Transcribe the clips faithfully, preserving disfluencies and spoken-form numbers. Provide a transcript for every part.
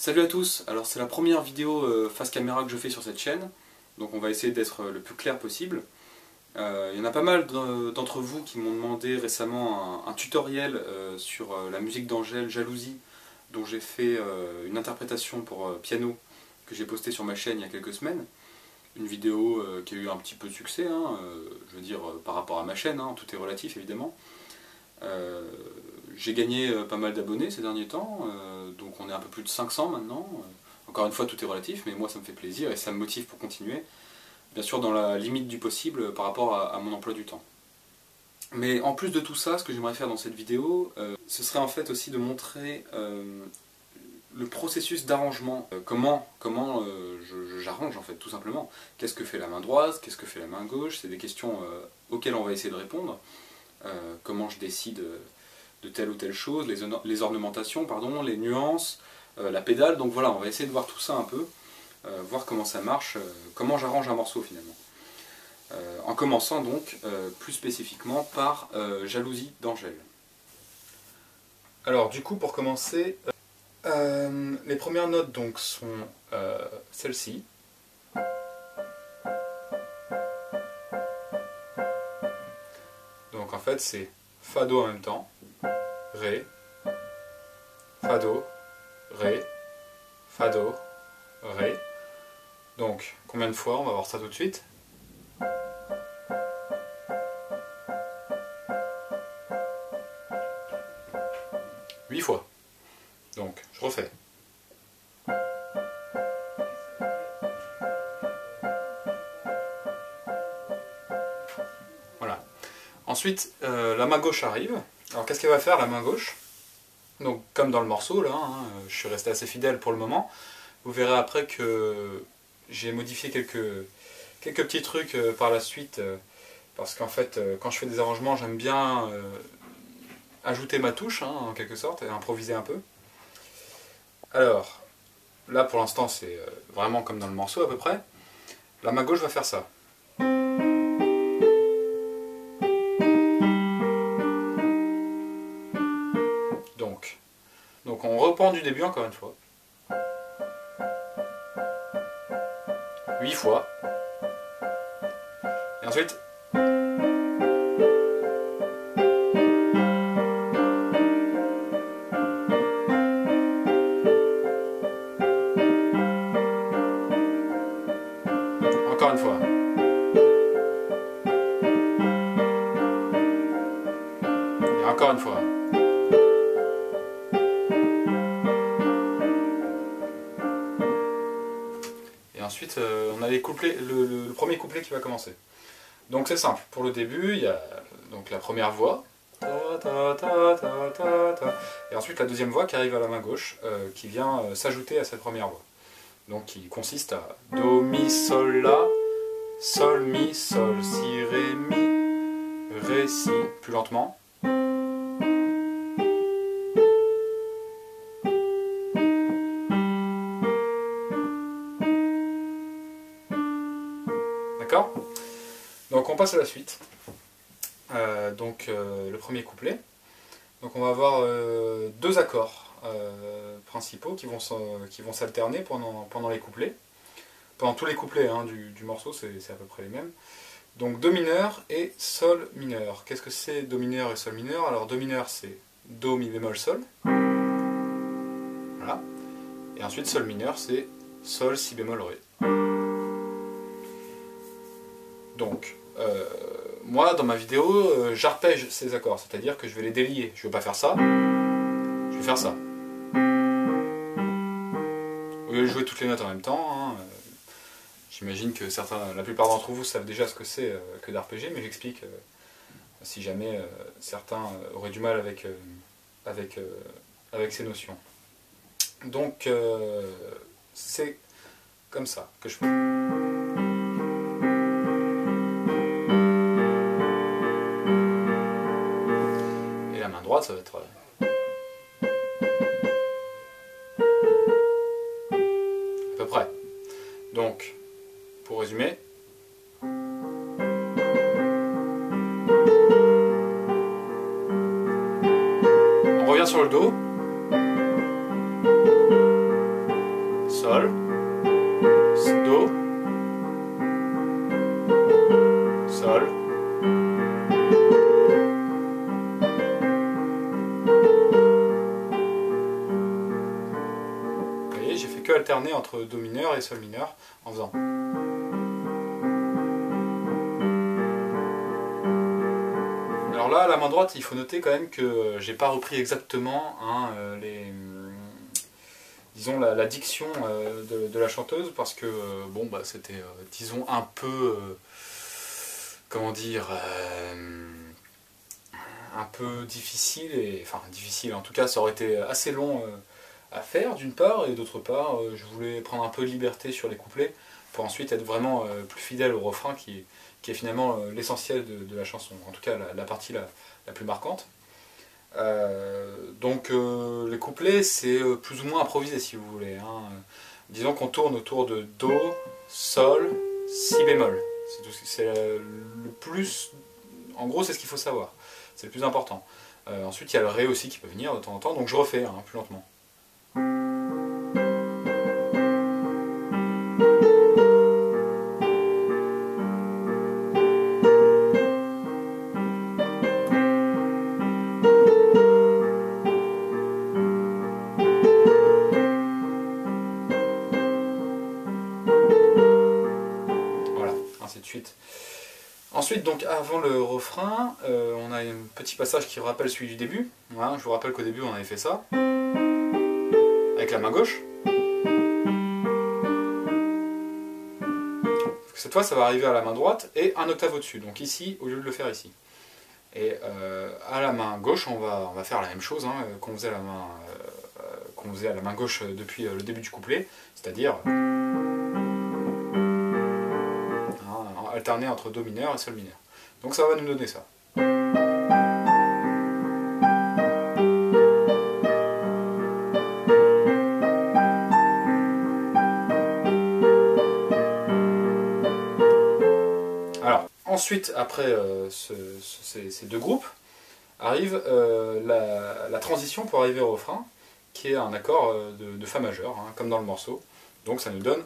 Salut à tous, alors c'est la première vidéo euh, face caméra que je fais sur cette chaîne, donc on va essayer d'être le plus clair possible. Euh, il y en a pas mal d'entre vous qui m'ont demandé récemment un, un tutoriel euh, sur euh, la musique d'Angèle, Jalousie, dont j'ai fait euh, une interprétation pour euh, piano que j'ai posté sur ma chaîne il y a quelques semaines. Une vidéo euh, qui a eu un petit peu de succès, hein, euh, je veux dire euh, par rapport à ma chaîne, hein, tout est relatif évidemment. Euh, j'ai gagné euh, pas mal d'abonnés ces derniers temps, euh, donc on est un peu plus de cinq cents maintenant. Euh, encore une fois, tout est relatif, mais moi ça me fait plaisir et ça me motive pour continuer. Bien sûr dans la limite du possible euh, par rapport à, à mon emploi du temps. Mais en plus de tout ça, ce que j'aimerais faire dans cette vidéo, euh, ce serait en fait aussi de montrer euh, le processus d'arrangement. Euh, comment comment euh, j'arrange en fait, tout simplement. Qu'est-ce que fait la main droite, qu'est-ce que fait la main gauche? C'est des questions euh, auxquelles on va essayer de répondre. Euh, comment je décide de telle ou telle chose, les, les ornementations, pardon, les nuances, euh, la pédale. Donc voilà, on va essayer de voir tout ça un peu, euh, voir comment ça marche, euh, comment j'arrange un morceau finalement. Euh, en commençant donc euh, plus spécifiquement par euh, Jalousie d'Angèle. Alors du coup pour commencer, euh, euh, les premières notes donc sont euh, celles-ci. Donc en fait c'est Fa Do en même temps, Ré, Fa Do, Ré, Fa Do, Ré. Donc combien de fois? On va voir ça tout de suite. huit fois. Donc je refais. Voilà. Ensuite, euh, la main gauche arrive. Alors qu'est-ce qu'elle va faire la main gauche? Donc comme dans le morceau là, hein, je suis resté assez fidèle pour le moment. Vous verrez après que j'ai modifié quelques, quelques petits trucs euh, par la suite. Euh, parce qu'en fait, euh, quand je fais des arrangements, j'aime bien euh, ajouter ma touche, hein, en quelque sorte, et improviser un peu. Alors, là pour l'instant c'est euh, vraiment comme dans le morceau à peu près. La main gauche va faire ça. Donc, donc on reprend du début encore une fois. huit fois. Et ensuite... Encore une fois. Et encore une fois. Et ensuite, euh, on a les couplets, le, le, le premier couplet qui va commencer. Donc c'est simple. Pour le début, il y a donc la première voix. Et ensuite la deuxième voix qui arrive à la main gauche, euh, qui vient euh, s'ajouter à cette première voix. Donc qui consiste à Do, Mi, Sol, La, Sol, Mi, Sol, Si, Ré, Mi, Ré, Si, plus lentement. D'accord? Donc on passe à la suite. Euh, donc euh, le premier couplet. Donc on va avoir euh, deux accords euh, principaux qui vont s'alterner pendant, pendant les couplets. Pendant tous les couplets hein, du, du morceau, c'est à peu près les mêmes. Donc Do mineur et Sol mineur. Qu'est-ce que c'est Do mineur et Sol mineur? Alors Do mineur c'est Do, Mi bémol, Sol. Voilà. Et ensuite Sol mineur c'est Sol, Si bémol, Ré. Donc, euh, moi dans ma vidéo, euh, j'arpège ces accords, c'est-à-dire que je vais les délier. Je ne vais pas faire ça, je vais faire ça. Au lieu de jouer toutes les notes en même temps, hein, euh, j'imagine que certains, la plupart d'entre vous savent déjà ce que c'est euh, que d'arpéger, mais j'explique euh, si jamais euh, certains euh, auraient du mal avec, euh, avec, euh, avec ces notions. Donc, euh, c'est comme ça que je fais. Droite, ça va être à peu près. Donc, pour résumer, on revient sur le Do. Sol, Do, Sol, vous voyez, j'ai fait que alterner entre Do mineur et Sol mineur en faisant. Alors là, à la main droite, il faut noter quand même que j'ai pas repris exactement hein, les, disons la, la diction euh, de, de la chanteuse parce que euh, bon bah c'était euh, disons un peu euh, comment dire euh, un peu difficile et enfin difficile en tout cas ça aurait été assez long euh, à faire d'une part et d'autre part euh, je voulais prendre un peu de liberté sur les couplets pour ensuite être vraiment euh, plus fidèle au refrain qui est qui est finalement euh, l'essentiel de, de la chanson, en tout cas la, la partie la, la plus marquante. Euh, donc euh, les couplets c'est euh, plus ou moins improvisé si vous voulez. Hein. Disons qu'on tourne autour de Do, Sol, Si bémol. C'est euh, le plus... En gros c'est ce qu'il faut savoir, c'est le plus important. Euh, ensuite il y a le Ré aussi qui peut venir de temps en temps, donc je refais hein, plus lentement. Ensuite, donc avant le refrain, euh, on a un petit passage qui rappelle celui du début. Voilà, je vous rappelle qu'au début on avait fait ça. Avec la main gauche. Cette fois ça va arriver à la main droite et un octave au-dessus. Donc ici, au lieu de le faire ici. Et euh, à la main gauche, on va, on va faire la même chose hein, qu'on faisait, à la main, euh, qu'on faisait à la main gauche depuis le début du couplet. C'est-à-dire... alterner entre Do mineur et Sol mineur. Donc ça va nous donner ça. Alors, ensuite, après euh, ce, ce, ces, ces deux groupes, arrive euh, la, la transition pour arriver au refrain, qui est un accord de, de Fa majeur, hein, comme dans le morceau. Donc ça nous donne...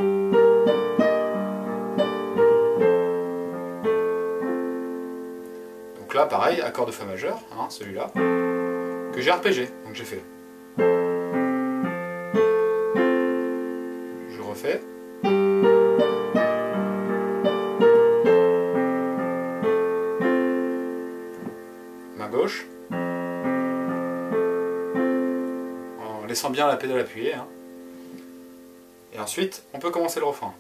Donc là, pareil, accord de Fa majeur, hein, celui-là, que j'ai arpégé. Donc j'ai fait. Je refais. Main gauche. En laissant bien la pédale appuyée. Hein. Et ensuite, on peut commencer le refrain.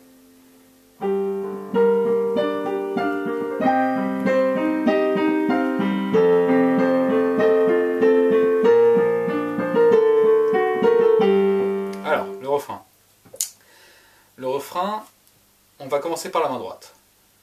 Le refrain, on va commencer par la main droite.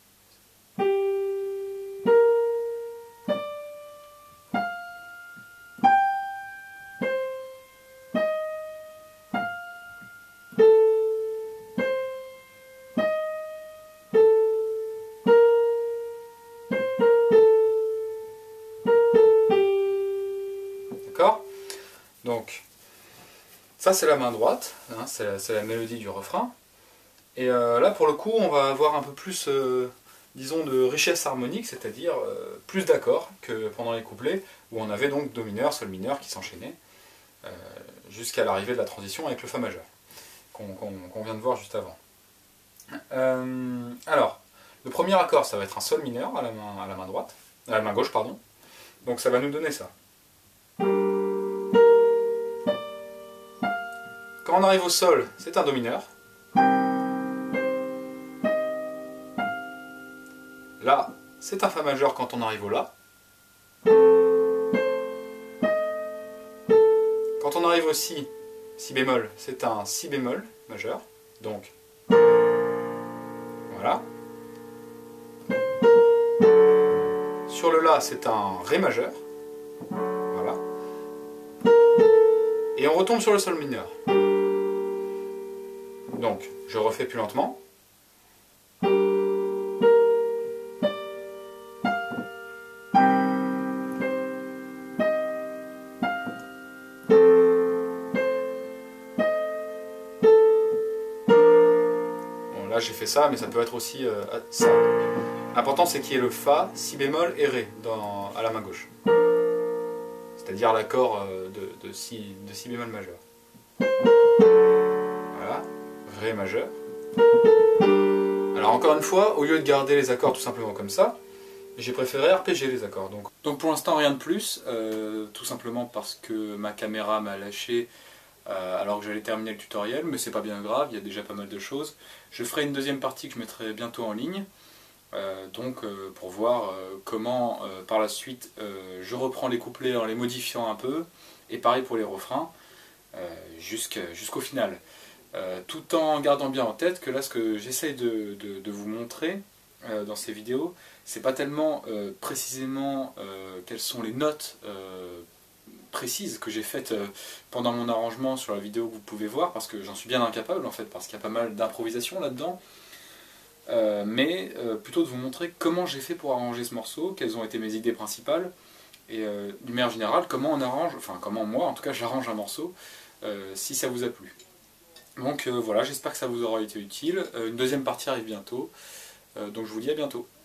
D'accord? Donc, ça c'est la main droite, hein, c'est la, la mélodie du refrain. Et euh, là pour le coup on va avoir un peu plus, euh, disons, de richesse harmonique, c'est-à-dire euh, plus d'accords que pendant les couplets, où on avait donc Do mineur, Sol mineur qui s'enchaînaient, euh, jusqu'à l'arrivée de la transition avec le Fa majeur, qu'on qu'on, qu'on vient de voir juste avant. Euh, alors, le premier accord ça va être un Sol mineur à la main, à la main droite, à la main gauche, pardon, donc ça va nous donner ça. Quand on arrive au Sol, c'est un Do mineur. Là, c'est un Fa majeur quand on arrive au La. Quand on arrive au Si, Si bémol, c'est un Si bémol majeur. Donc, voilà. Sur le La, c'est un Ré majeur. Voilà. Et on retombe sur le Sol mineur. Donc, je refais plus lentement. là j'ai fait ça, mais ça peut être aussi euh, ça. L'important c'est qu'il y ait le Fa, Si bémol et Ré dans, à la main gauche. C'est-à-dire l'accord de, de, si, de Si bémol majeur. Voilà, Ré majeur. Alors encore une fois, au lieu de garder les accords tout simplement comme ça, j'ai préféré arpéger les accords. Donc, donc pour l'instant rien de plus, euh, tout simplement parce que ma caméra m'a lâché euh, alors que j'allais terminer le tutoriel, mais c'est pas bien grave, il y a déjà pas mal de choses. Je ferai une deuxième partie que je mettrai bientôt en ligne, euh, donc euh, pour voir euh, comment euh, par la suite euh, je reprends les couplets en les modifiant un peu, et pareil pour les refrains, euh, jusqu'à, jusqu'au final. Euh, tout en gardant bien en tête que là ce que j'essaye de, de, de vous montrer euh, dans ces vidéos, c'est pas tellement euh, précisément euh, quelles sont les notes euh, précises que j'ai faites euh, pendant mon arrangement sur la vidéo que vous pouvez voir, parce que j'en suis bien incapable en fait, parce qu'il y a pas mal d'improvisation là-dedans, euh, mais euh, plutôt de vous montrer comment j'ai fait pour arranger ce morceau, quelles ont été mes idées principales, et euh, d'une manière générale, comment on arrange, enfin comment moi en tout cas j'arrange un morceau, euh, si ça vous a plu. Donc euh, voilà, j'espère que ça vous aura été utile. Euh, une deuxième partie arrive bientôt, euh, donc je vous dis à bientôt.